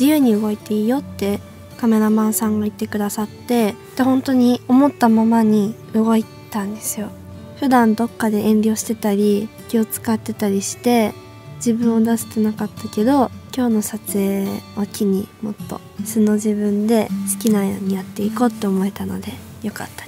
自由に動いていいよってカメラマンさんが言ってくださって、で本当に思ったままに動いたんですよ。普段どっかで遠慮してたり気を使ってたりして自分を出せてなかったけど、今日の撮影を機にもっと素の自分で好きなようにやっていこうって思えたのでよかったです。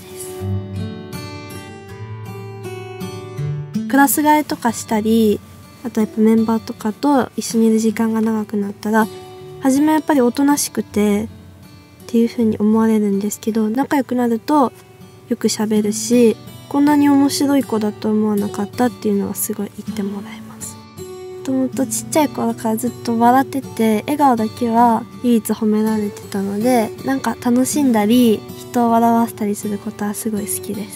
クラス替えとかしたり、あとやっぱメンバーとかと一緒にいる時間が長くなったら、初めはやっぱりおとなしくてっていう風に思われるんですけど、仲良くなるとよく喋るし、こんなに面白い子だと思わなかったっていうのはすごい言ってもらえます。もともとちっちゃい頃からずっと笑ってて、笑顔だけは唯一褒められてたので、なんか楽しんだり人を笑わせたりすることはすごい好きです。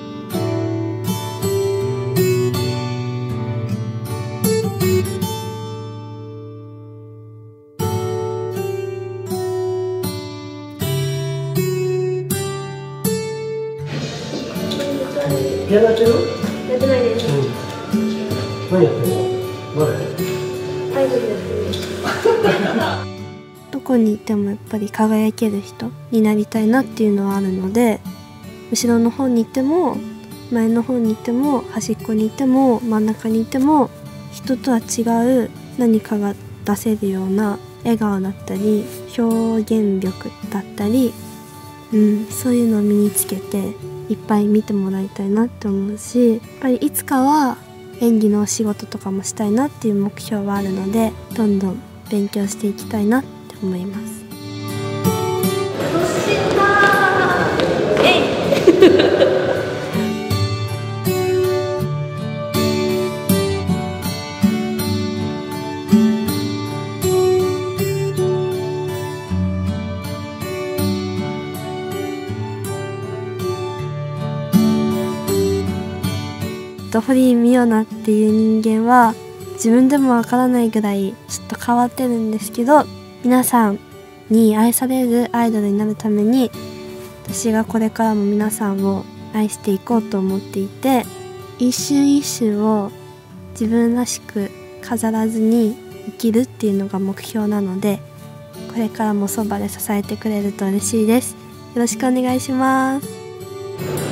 ピアノやってる？ やってないです。 何やってるの？誰？ アイドルやってる。 どこにいてもやっぱり輝ける人になりたいなっていうのはあるので、後ろの方にいても前の方にいても端っこにいても真ん中にいても、人とは違う何かが出せるような笑顔だったり表現力だったり、そういうのを身につけていっぱい見てもらいたいなって思うし、やっぱりいつかは演技のお仕事とかもしたいなっていう目標はあるので、どんどん勉強していきたいなって思います。堀井美央奈っていう人間は自分でもわからないぐらいちょっと変わってるんですけど、皆さんに愛されるアイドルになるために私がこれからも皆さんを愛していこうと思っていて、一瞬一瞬を自分らしく飾らずに生きるっていうのが目標なので、これからもそばで支えてくれると嬉しいです。よろしくお願いします。